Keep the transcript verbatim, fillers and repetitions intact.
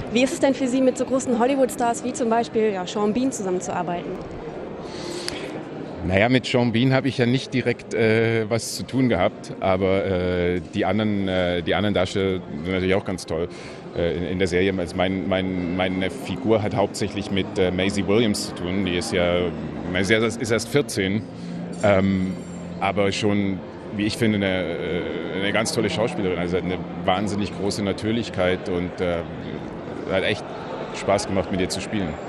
Wie ist es denn für Sie, mit so großen Hollywood-Stars wie zum Beispiel ja, Sean Bean zusammenzuarbeiten? Naja, mit Sean Bean habe ich ja nicht direkt äh, was zu tun gehabt, aber äh, die, anderen, äh, die anderen Darsteller sind natürlich auch ganz toll äh, in, in der Serie. Also mein, mein, meine Figur hat hauptsächlich mit äh, Maisie Williams zu tun, die ist ja, sie ist erst vierzehn, ähm, aber schon, wie ich finde, eine, eine ganz tolle Schauspielerin, also hat eine wahnsinnig große Natürlichkeit und äh, hat echt Spaß gemacht, mit ihr zu spielen.